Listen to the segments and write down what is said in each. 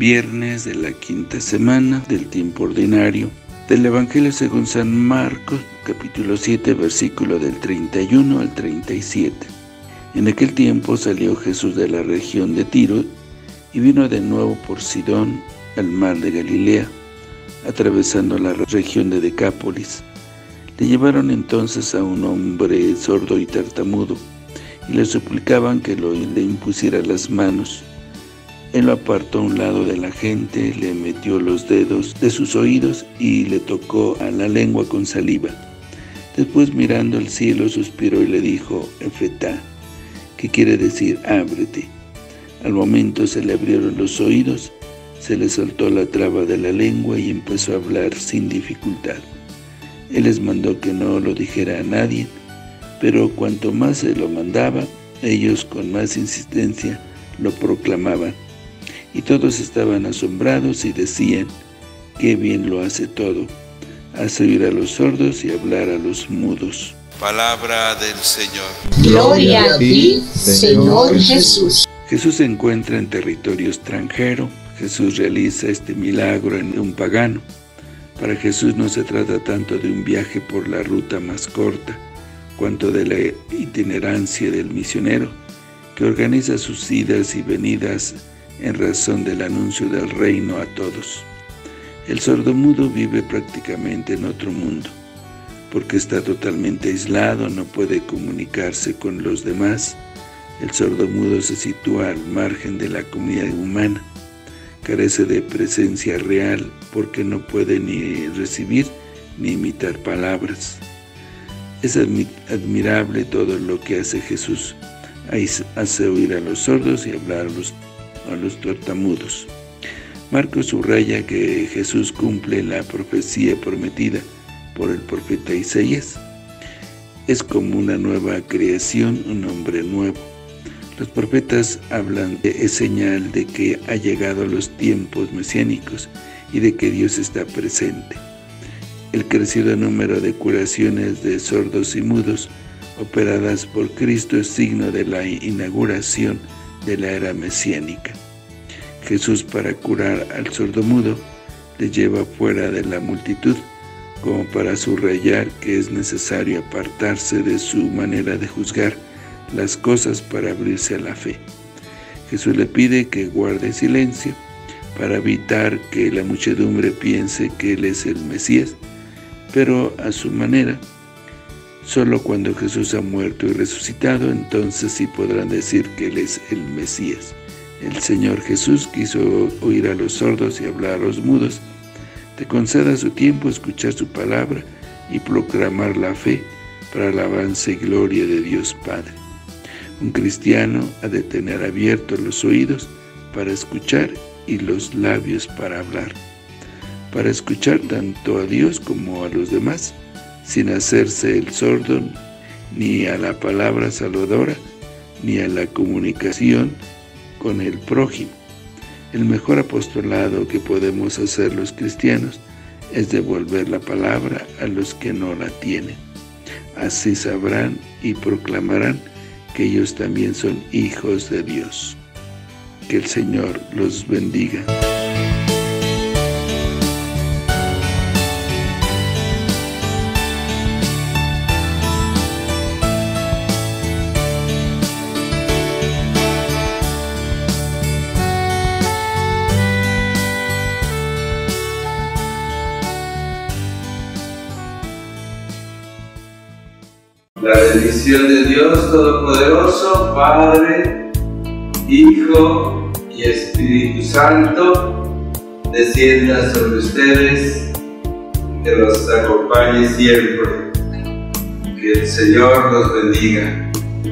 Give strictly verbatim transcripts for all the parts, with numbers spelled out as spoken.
Viernes de la quinta semana del tiempo ordinario del Evangelio según San Marcos, capítulo siete, versículo del treinta y uno al treinta y siete. En aquel tiempo salió Jesús de la región de Tiro y vino de nuevo por Sidón al mar de Galilea, atravesando la región de Decápolis. Le llevaron entonces a un hombre sordo y tartamudo, y le suplicaban que lo, le impusiera las manos. Él lo apartó a un lado de la gente, le metió los dedos de sus oídos y le tocó a la lengua con saliva. Después, mirando al cielo, suspiró y le dijo, Efetá, que quiere decir, ábrete. Al momento se le abrieron los oídos, se le soltó la traba de la lengua y empezó a hablar sin dificultad. Él les mandó que no lo dijera a nadie, pero cuanto más se lo mandaba, ellos con más insistencia lo proclamaban. Y todos estaban asombrados y decían, qué bien lo hace todo, hace oír a los sordos y hablar a los mudos. Palabra del Señor. Gloria a ti, Señor Jesús. Jesús se encuentra en territorio extranjero. Jesús realiza este milagro en un pagano. Para Jesús no se trata tanto de un viaje por la ruta más corta, cuanto de la itinerancia del misionero, que organiza sus idas y venidas en razón del anuncio del reino a todos. El sordomudo vive prácticamente en otro mundo, porque está totalmente aislado, no puede comunicarse con los demás. El sordomudo se sitúa al margen de la comunidad humana, carece de presencia real porque no puede ni recibir ni imitar palabras. Es admirable todo lo que hace Jesús. Hace oír a los sordos y hablar a los a los tartamudos. Marcos subraya que Jesús cumple la profecía prometida por el profeta Isaías. Es como una nueva creación, un hombre nuevo. Los profetas hablan de es señal de que ha llegado los tiempos mesiánicos y de que Dios está presente. El crecido número de curaciones de sordos y mudos operadas por Cristo es signo de la inauguración de la era mesiánica. Jesús, para curar al sordomudo, le lleva fuera de la multitud, como para subrayar que es necesario apartarse de su manera de juzgar las cosas para abrirse a la fe. Jesús le pide que guarde silencio para evitar que la muchedumbre piense que Él es el Mesías, pero a su manera. Solo cuando Jesús ha muerto y resucitado, entonces sí podrán decir que Él es el Mesías. El Señor Jesús quiso oír a los sordos y hablar a los mudos. Te conceda su tiempo escuchar su palabra y proclamar la fe para alabanza y gloria de Dios Padre. Un cristiano ha de tener abiertos los oídos para escuchar y los labios para hablar. Para escuchar tanto a Dios como a los demás, sin hacerse el sordo ni a la palabra salvadora, ni a la comunicación con el prójimo. El mejor apostolado que podemos hacer los cristianos es devolver la palabra a los que no la tienen. Así sabrán y proclamarán que ellos también son hijos de Dios. Que el Señor los bendiga. La bendición de Dios Todopoderoso, Padre, Hijo y Espíritu Santo, descienda sobre ustedes, que los acompañe siempre. Que el Señor los bendiga.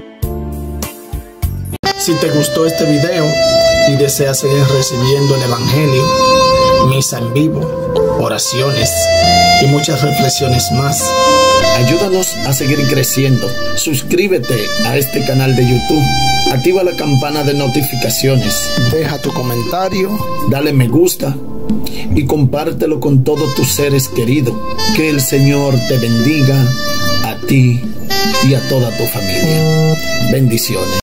Si te gustó este video y deseas seguir recibiendo el Evangelio, misa en vivo, oraciones y muchas reflexiones más, ayúdanos a seguir creciendo. Suscríbete a este canal de YouTube, activa la campana de notificaciones, deja tu comentario, dale me gusta y compártelo con todos tus seres queridos. Que el Señor te bendiga a ti y a toda tu familia. Bendiciones.